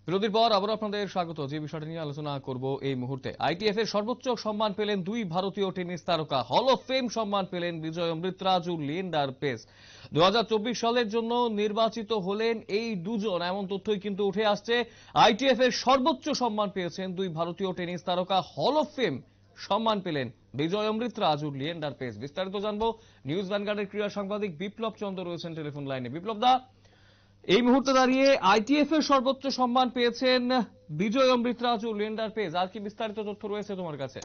বিরতির পর আবার আপনাদের স্বাগত। যে বিষয়টা নিয়ে আলোচনা করব এই মুহূর্তে, আইটিএফ এর সর্বোচ্চ সম্মান পেলেন দুই ভারতীয় টেনিস তারকা। হল অফ ফেম সম্মান পেলেন বিজয় অমৃতরাজ ও লিয়েন্ডার পেস। 2024 সালের জন্য নির্বাচিত হলেন এই দুজন, এমন তথ্যই কিন্তু উঠে আসছে। আইটিএফ এর সর্বোচ্চ সম্মান পেয়েছেন দুই ভারতীয় টেনিস তারকা। হল অফ ফেম সম্মান পেলেন বিজয় অমৃতরাজ ও লিয়েন্ডার পেস। বিস্তারিত জানবো, নিউজ ভ্যানগার্ডের ক্রীড়া সাংবাদিক বিপ্লব চন্দ্র রয়েছেন টেলিফোন লাইনে। বিপ্লব দা, এই মুহূর্তে দাঁড়িয়ে আইটিএফ এর সর্বোচ্চ সম্মান পেয়েছেন বিজয় অমৃতরাজ ও লিয়েন্ডার পেজ। আর কি বিস্তারিত তথ্য রয়েছে তোমার কাছে?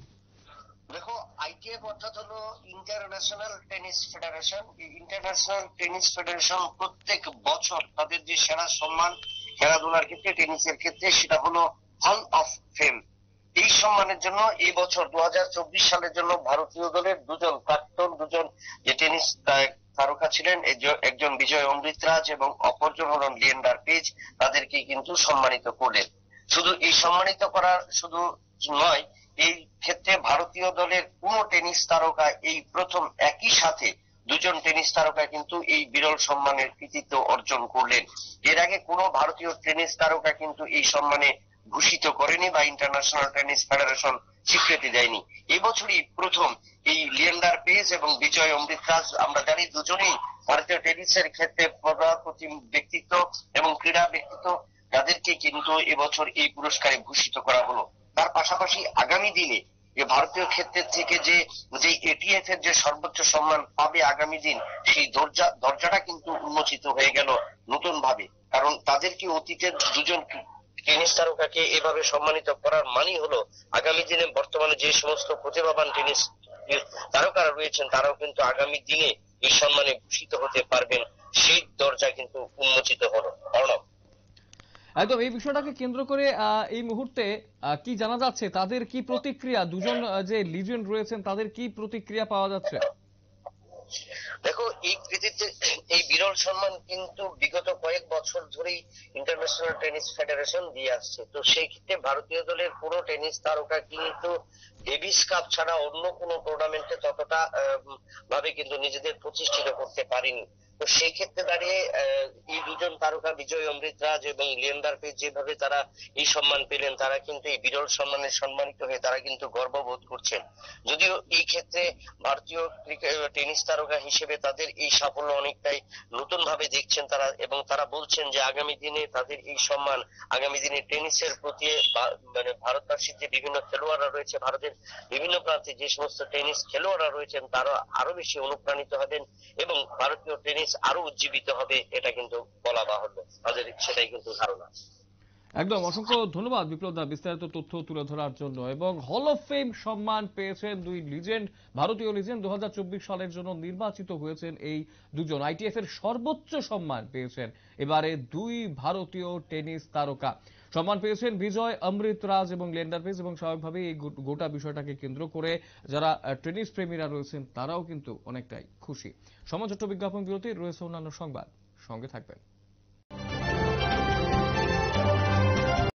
দেখো, আইটিএফ অর্থাৎ হলো ইন্টারন্যাশনাল টেনিস ফেডারেশন। এই ইন্টারন্যাশনাল টেনিস ফেডারেশন প্রত্যেক বছর তাদের যে সেরা সম্মান খেলাধুলার ক্ষেত্রে, টেনিসের ক্ষেত্রে, সেটা হলো হল অফ ফেম। এই সম্মানের জন্য এই বছর 2024 সালের জন্য ভারতীয় দলের প্রাক্তন দুজন যে টেনিস তারকা ছিলেন, একজন বিজয় অমৃতরাজ এবং অপরজন হলেন লিয়েন্ডার পেজ, তাদেরকে কিন্তু সম্মানিত করলেন। শুধু এই সম্মানিত করার শুধু নয়, এই ক্ষেত্রে ভারতীয় দলের কোন টেনিস তারকা এই প্রথম একই সাথে দুজন টেনিস তারকা কিন্তু এই বিরল সম্মানের কৃতিত্ব অর্জন করলেন। এর আগে কোনো ভারতীয় টেনিস তারকা কিন্তু এই সম্মানে ভূষিত করেনি বা ইন্টারন্যাশনাল টেনিস ফেডারেশন স্বীকৃতি দেয়নি। এবছরই প্রথম এই লিয়েন্ডার পেজ এবং বিজয় অমৃতরাজ, আমরা জানি দুজনেই ভারতীয় টেনিসের ক্ষেত্রে প্রতিম ব্যক্তিত্ব এবং ক্রীড়া ব্যক্তিত্ব, যাদেরকে কিন্তু এবছর এই পুরস্কারে ভূষিত করা হলো। তার পাশাপাশি আগামী দিনে যে ভারতীয় ক্ষেত্রের থেকে যে এটিএফ এর যে সর্বোচ্চ সম্মান পাবে আগামী দিন, সেই দরজাটা কিন্তু উন্মোচিত হয়ে গেল নতুন ভাবে। কারণ তাদেরকে অতীতের দুজন টেনিস তারকাকে এভাবে সম্মানিত করার মানেই হলো আগামী দিনে বর্তমানে যে সমস্ত প্রতিভাবান টেনিস তারকারা রয়েছেন, তারাও কিন্তু আগামী দিনে এই সম্মানে ভূষিত হতে পারবেন। সেই দরজা কিন্তু উন্মোচিত হলো। অর্ণব, একদম এই বিষয়টাকে কেন্দ্র করে এই মুহূর্তে কি জানা যাচ্ছে, তাদের কি প্রতিক্রিয়া, দুজন যে লিজেন্ড রয়েছেন তাদের কি প্রতিক্রিয়া পাওয়া যাচ্ছে? দেখো, এই কৃতিত্বের এই বিরল সম্মান কিন্তু বিগত কয়েক বছর ধরেই ইন্টারন্যাশনাল টেনিস ফেডারেশন দিয়ে আসছে। তো সেই ক্ষেত্রে ভারতীয় দলের পুরো টেনিস তারকা কিন্তু ডেভিস কাপ ছাড়া অন্য কোনো টুর্নামেন্টে ততটা ভাবে কিন্তু নিজেদের প্রতিষ্ঠিত করতে পারেনি। তো সেই ক্ষেত্রে দাঁড়িয়ে এই দুজন তারকা বিজয় অমৃতরাজ এবং লিয়েন্ডার পেজ যেভাবে তারা এই সম্মান পেলেন, তারা কিন্তু এই বিরল সম্মানে সম্মানিত হয়ে তারা কিন্তু গর্ববোধ করছেন। যদিও এই ক্ষেত্রে ভারতীয় টেনিস তারকা হিসেবে তাদের এই সাফল্য অনেকটাই নতুন ভাবে দেখছেন তারা, এবং তারা বলছেন যে আগামী দিনে তাদের এই সম্মান আগামী দিনে টেনিসের প্রতি মানে ভারতবাসীর যে বিভিন্ন খেলোয়াড়রা রয়েছে, ভারতের বিভিন্ন প্রান্তে যে সমস্ত টেনিস খেলোয়াড়রা রয়েছেন, তারা আরো বেশি অনুপ্রাণিত হবেন এবং ভারতীয় টেনিস আরো উজ্জীবিত হবে, এটা কিন্তু বলা বাহুল্য। তাদের সেটাই কিন্তু ধারণা। একদম, অসংখ্য ধন্যবাদ বিপ্লব দা বিস্তারিত তথ্য তুলে ধরার জন্য। এবং হল অফ ফেম সম্মান পেয়েছেন দুই লিজেন্ড, ভারতীয় লিজেন্ড। 2024 সালের জন্য নির্বাচিত হয়েছেন এই দুজন। আইটিএফ এর সর্বোচ্চ সম্মান পেয়েছেন এবারে দুই ভারতীয় টেনিস তারকা। সম্মান পেয়েছেন বিজয় অমৃতরাজ এবং লিয়েন্ডার পেজ। এবং স্বাভাবিকভাবেই এই গোটা বিষয়টাকে কেন্দ্র করে যারা টেনিস প্রেমীরা রয়েছেন তারাও কিন্তু অনেকটাই খুশি। সমাজ বিজ্ঞাপন বিরতি রয়েছে অন্যান্য সংবাদ, সঙ্গে থাকবেন।